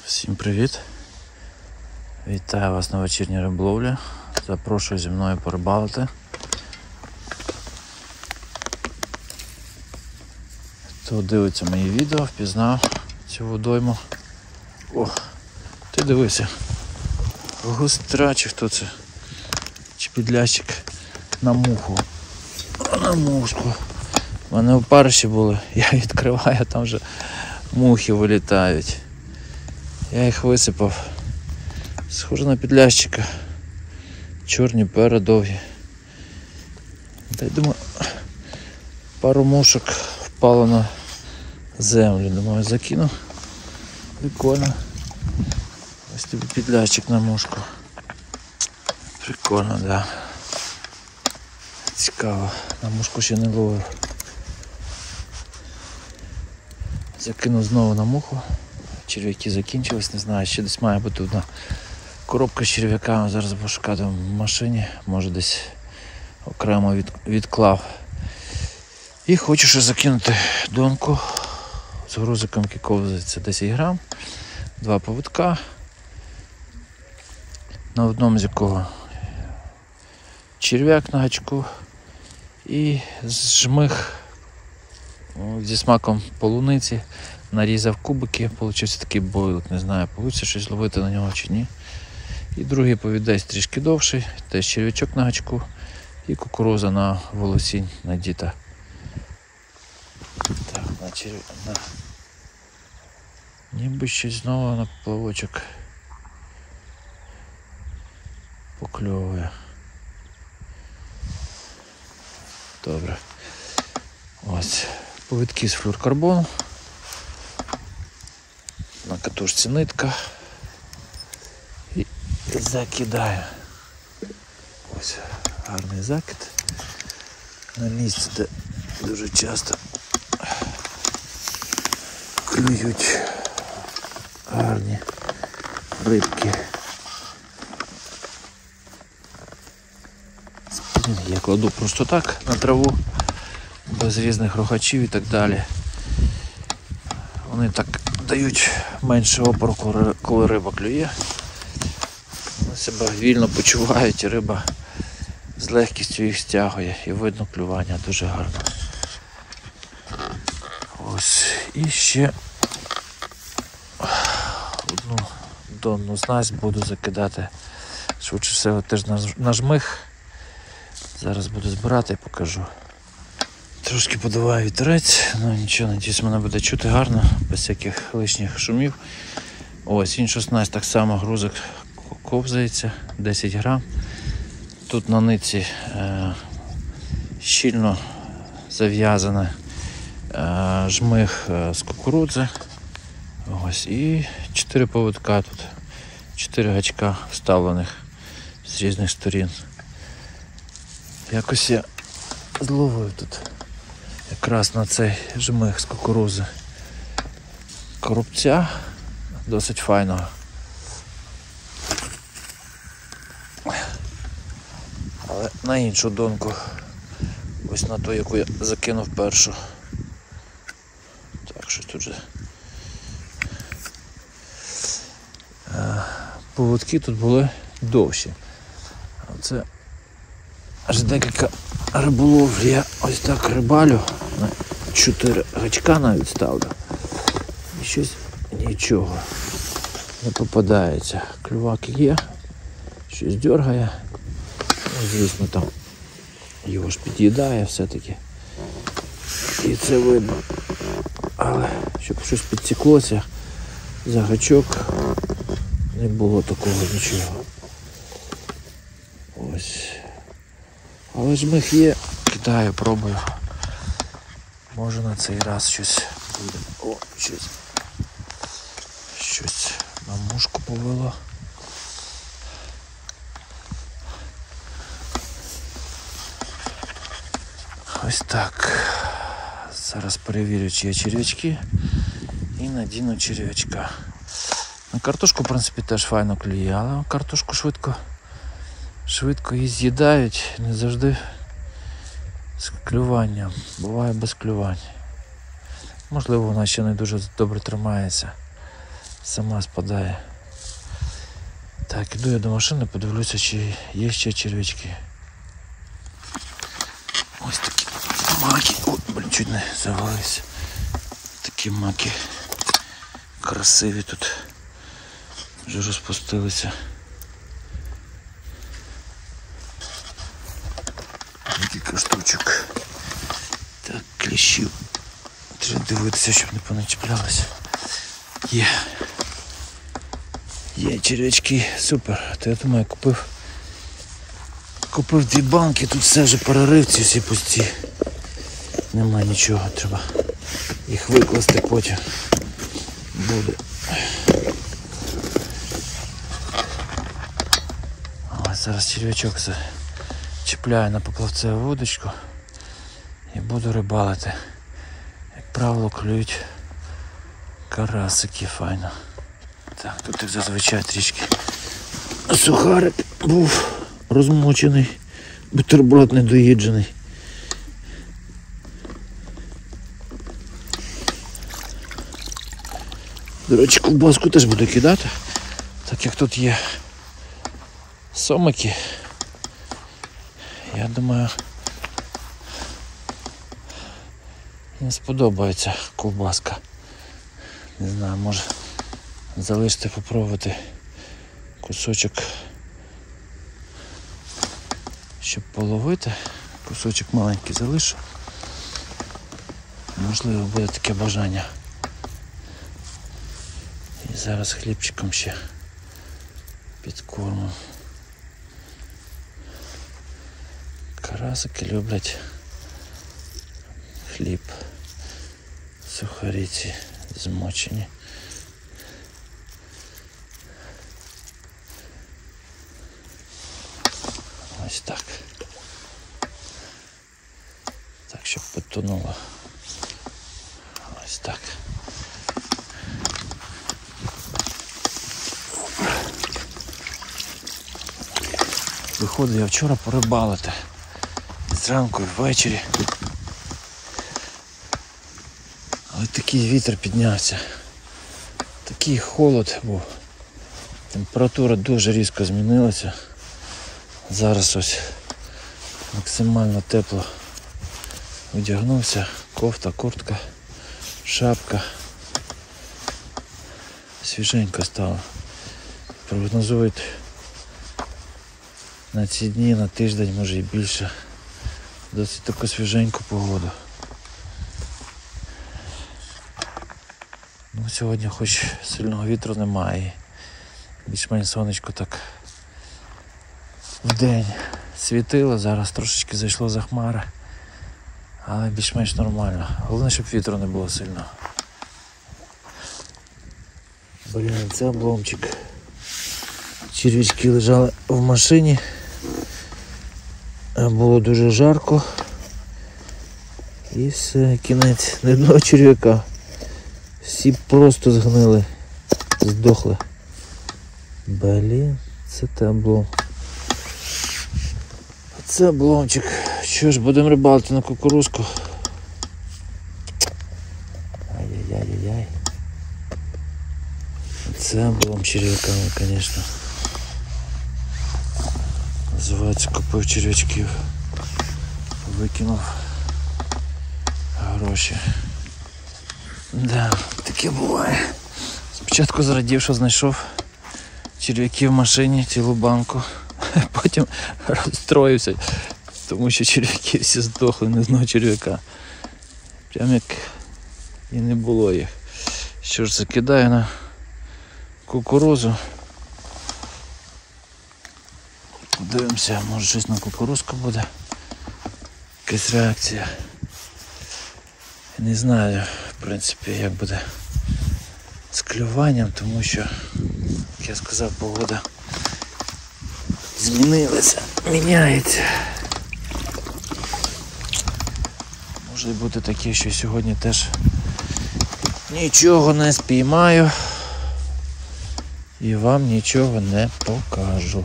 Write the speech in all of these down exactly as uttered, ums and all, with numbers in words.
Всім привіт! Вітаю вас на вечірній риболовлі. Запрошую зі мною порибалити. Хто дивиться мої відео, впізнав цю водойму. О, ти дивися. Густра чи хто це? Чи підлящик на муху. О, на мушку. У мене опариші були, я відкриваю, там вже мухи вилітають. Я їх висипав. Схоже на підлящика. Чорні, передовгі. Та й думаю, пару мушок впало на землю. Думаю, закину. Прикольно. Ось тобі підлящик на мушку. Прикольно, так. Да. Цікаво. На мушку ще не ловив. Закинув знову на муху. Черв'яки закінчились, не знаю, ще десь має бути одна коробка з черв'яками, зараз пошукати в машині, може десь окремо від, відклав. І хочу ще закинути донку з грузиком, який ковзається десять грам, два поводка, на одному з якого черв'як на гачку і жмих зі смаком полуниці. Нарізав кубики, получився такий бойлик, не знаю, вийде щось ловити на нього чи ні. І другий повідець трішки довший, теж черв'ячок на гачку і кукуруза на волосінь надіта. Так, на черв... на... Ніби щось знову на плавочок покльовує. Добре. Ось, повідки з флюоркарбону. На катушці нитка і закидаю. Ось гарний закид на місці, де дуже часто клюють гарні рибки. Я кладу просто так на траву, без різних рухачів і так далі. Вони так дають менше опору, коли риба клює. Вони себе вільно почувають і риба з легкістю їх стягує. І видно клювання дуже гарно. Ось. І ще одну донну снасть буду закидати. Швидше всього теж на жмих. Зараз буду збирати і покажу. Трошки подуває вітерець, ну нічого, надіюсь, мене буде чути гарно, без всяких лишніх шумів. Ось, іншу снасть так само грузик ковзається, десять грам. Тут на ниці е, щільно зав'язане е, жмих е, з кукурудзи. Ось, і чотири поводка тут, чотири гачка вставлених з різних сторін. Якось я зловив тут якраз на цей жмих з кукурузи коробця, досить файного. Але на іншу донку, ось на ту, яку я закинув першу. Так, що тут же поводки тут були довші. Оце аж декілька риболов я ось так рибалю, на чотири гачка навіть ставлю. І щось нічого не попадається. Клювак є, щось дергає. Ну, звісно, там його ж під'їдає все-таки. І це видно. Але щоб щось підсіклося, за гачок не було такого нічого. Ось. Але жмих є, кидаю, пробую. Може на цей раз щось буде. О, щось. Щось на мушку повело. Ось так. Зараз перевірю, чи є черв'ячки. І надіну черв'ячка. На картошку, в принципі, теж файно клює, але картошку швидко Швидко її з'їдають, не завжди з клюванням, буває без клювань. Можливо, вона ще не дуже добре тримається. сама спадає. Так, іду я до машини, подивлюся, чи є ще червячки. Ось такі маки. Ой, блін, чуть не завалився. Такі маки красиві тут. Вже розпустилися. Кілька штучок. Так, кліщів. Треба дивитися, щоб не поначіплялося. Є. Є червячки, супер. То я думаю, купив купив дві банки, тут все вже перерив, ці всі пусті. Нема нічого, треба їх викласти потім. Буде. Ось зараз червячок чіпляю на поплавцеву вудочку і буду рибалити. Як правило, клюють карасики файно. Так, тут як зазвичай трішки сухарик був розмочений, бутерброд недоїджений. До речі, ковбаску теж буду кидати, так як тут є сомики. Я думаю, їм сподобається ковбаска. Не знаю, може залишити, попробувати кусочок, щоб половити. Кусочок маленький залишу. Можливо, буде таке бажання. І зараз хлібчиком ще підкорму. Карасики люблять хліб, сухарі ці змочені. Ось так. Так, щоб потонуло. Ось так. Виходив я вчора порибалити. Зранку і ввечері. Але такий вітер піднявся. Такий холод був. Температура дуже різко змінилася. Зараз ось максимально тепло. Одягнувся, кофта, куртка, шапка. Свіженько стало. Прогнозують на ці дні, на тиждень, може і більше. Досить таку свіженьку погоду. Ну, сьогодні хоч сильного вітру немає. Більш-менш сонечко так вдень світило, зараз трошечки зайшло за хмари. Але більш-менш нормально. Головне, щоб вітру не було сильно. Блін, це обломчик. Червячки лежали в машині. Було дуже жарко. І все, кінець. Не одного черв'яка. Всі просто згнили. Здохли. Блін, це те облом. Це обломчик. Що ж, будемо рибалити на кукурузку. Ай-яй-яй-яй-яй. Це облом черв'яками, звісно. Називається, купив черв'ячків. Викинув гроші. Да, таке буває. Спочатку зрадів, що знайшов черв'яки в машині, цілу банку. Потім розстроївся, тому що черв'яки всі здохли, не одного черв'яка. Прям як і не було їх. Що ж, закидаю на кукурузу. Дивимося, може щось на кукурузку буде. Якась реакція. Не знаю, в принципі, як буде з клюванням, тому що, як я сказав, погода змінилася, міняється. Може бути таке, що сьогодні теж нічого не спіймаю і вам нічого не покажу.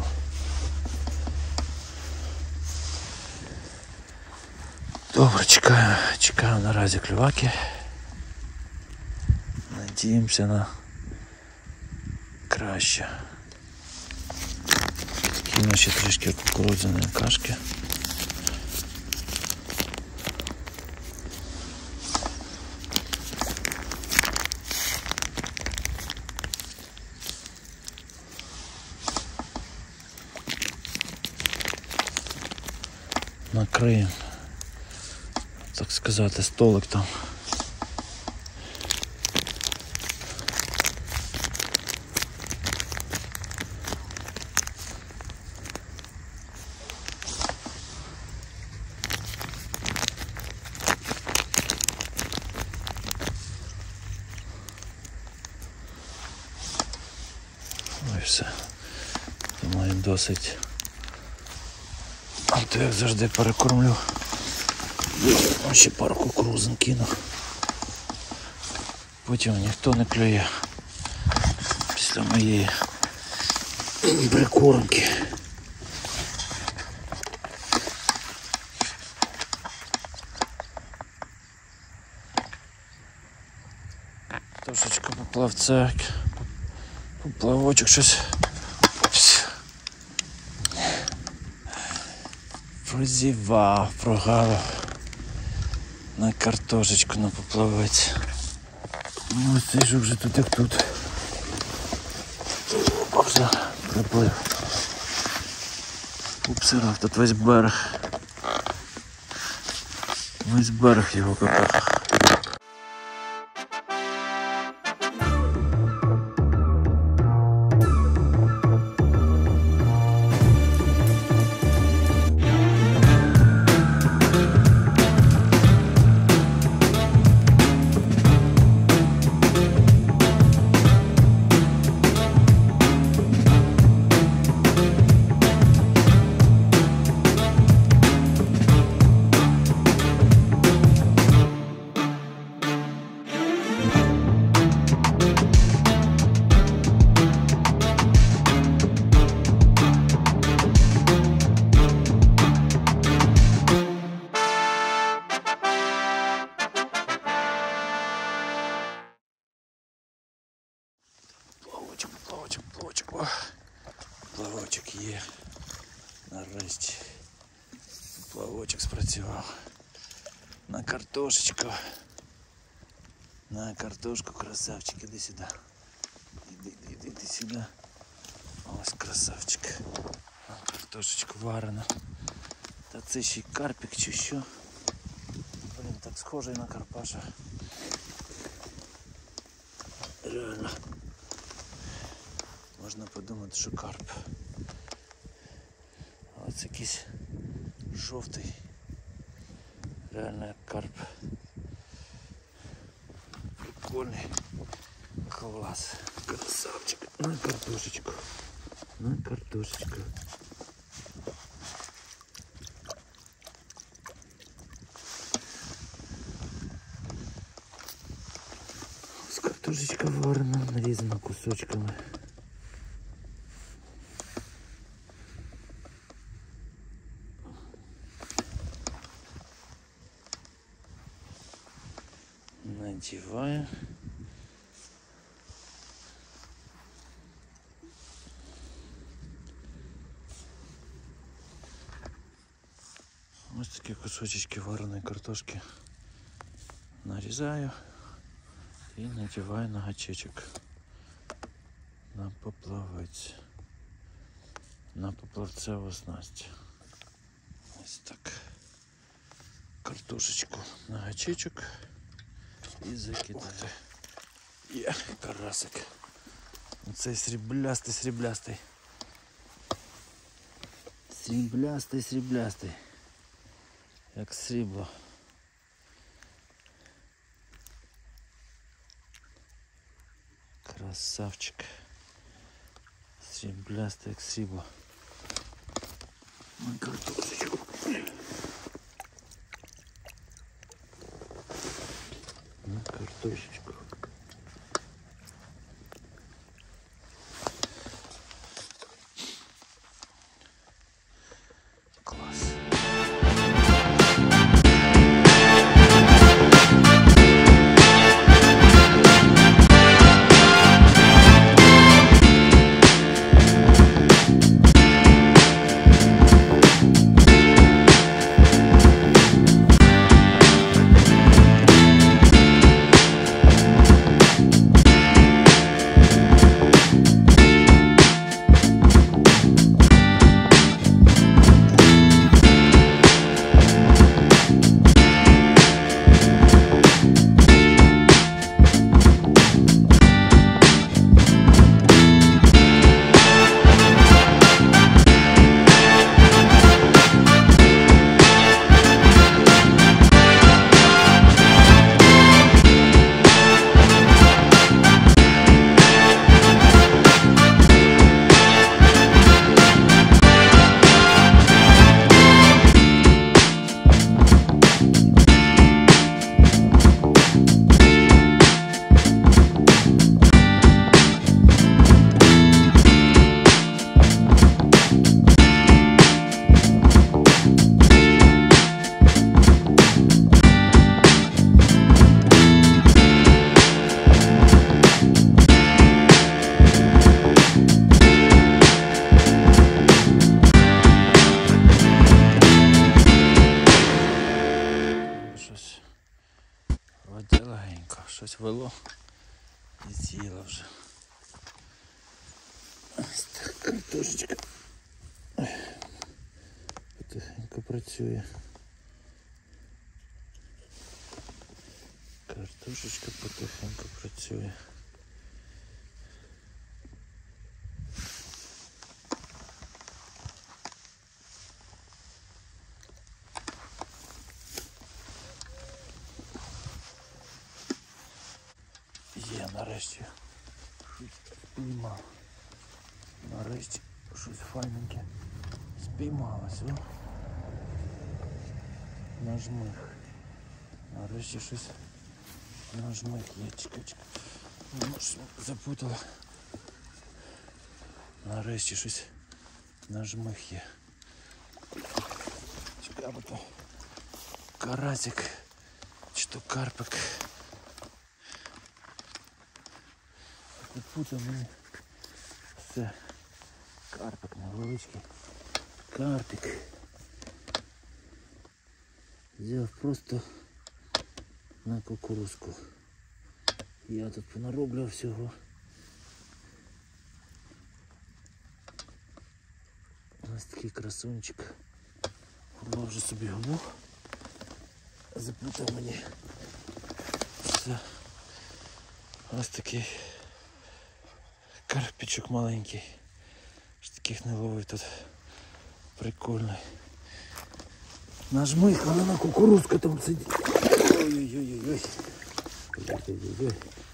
Добре, чекаю, чекаю наразі клюваки. Надіємося на краще. Кину ще трішки кукурудзяної кашки. Накриємо, так сказати, столик там. Ну і все. Думаю, досить. А то як завжди перекормлю. Ще пару кукурузин кину. Потім ніхто не клює після моєї прикормки. Трошечка поплавця, поплавочок щось. Прозівав, прогавив на картошечку, на поплавець. Ну ось цей ж вже тут як тут. Все, приплив. Обсирав тут весь берег. Весь берег його капав. Плавочок, плавочок, плавочок. О, плавочок є. Нарешті. Плавочок спрацював. На картошечку. На картошку, красавчик, іди сюди. Іди, іди, іди, іди сюди. Ось красавчик. Картошечку варена. Та це ще й карпік чи що. Блін, так схожий на карпаша. Реально. Можна подумати, що карп. Ось якийсь жовтий. Реально як карп. Прикольний. Клас. Красавчик. На картошечку. На картошечку. Ось картошечка варена, нарізана кусочками. Надіваю. Ось такі кусочки вареної картошки нарізаю і надіваю на гачечок, на поплавець, на поплавцеву снасть. Ось так. Картошечку на гачечок і закидати. Є, карасик. Оцей сріблястий, сріблястий. Сріблястий, сріблястий. Як срібло. Красавчик. Сріблястий, як срібло. На картошечку. На картошечку. Воді легенько, щось вело і з'їла вже. Ось так, картошечка потихеньку працює. Картошечка потихеньку працює. Є, нарешті щось спіймав. Нарешті щось файненьке спіймалось, о. Нажмих. Нарешті щось нажмих є, чекай-чекай. Ну, що запутала. Нарешті щось нажмих є. Чекай, бо то карасик, чи то карпик. Запутав мені. Все. Карпик невеличкий. Карпик. Взяв просто на кукурузку. Я тут понароблював всього. Ось такий красунчик. Урвав вже собі губу. Заплутав мені. Все. Ось такий карпічок маленький. Аж таких не ловив тут. Прикольний. Нажмих, вона на кукурузку там сидить. Ой-ой-ой-ой. Ой-ой-ой-ой.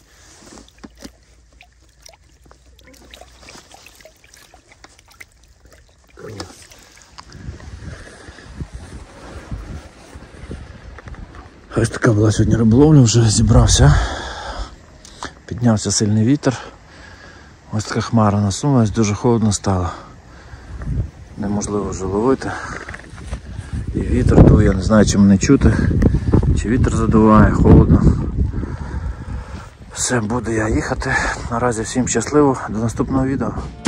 Ось така була сьогодні риболовля, вже зібрався. Піднявся сильний вітер. Ось така хмара насунулась, дуже холодно стало. Неможливо вже ловити. І вітер дує, я не знаю, чи мене чути, чи вітер задуває, холодно. Все, буду я їхати. Наразі всім щасливо, до наступного відео.